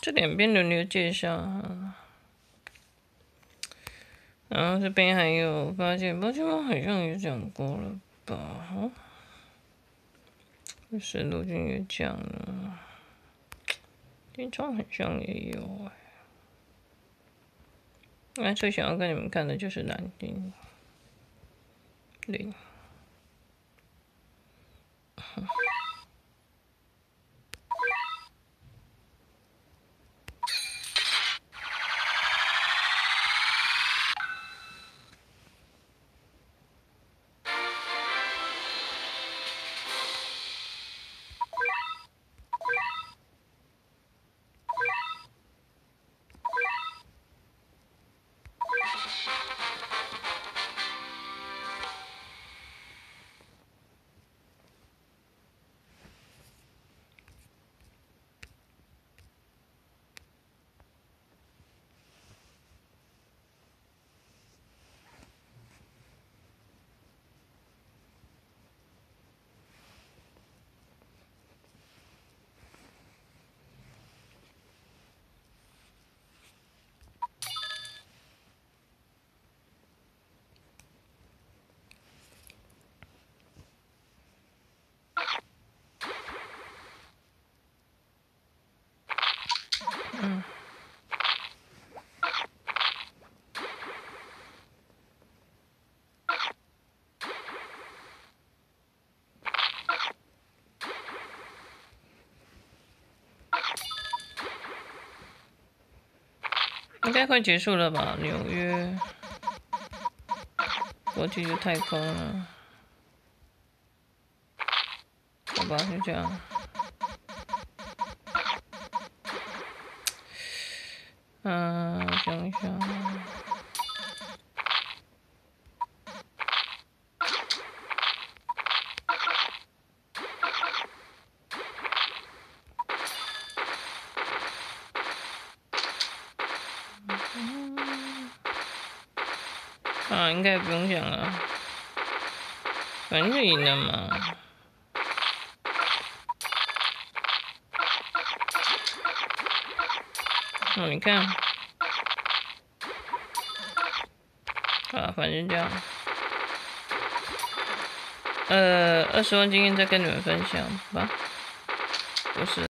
这两边轮流介绍哈。然后这边还有八戒猫好像也讲过了吧？石路君也讲了，天窗很像也有那最想要跟你们看的就是蓝丁零。应该快结束了吧？纽约国际的太空了，好吧，就这样。我想一想。应该不用讲了，反正就赢了嘛。你看，反正这样。20万经验再跟你们分享吧，不是。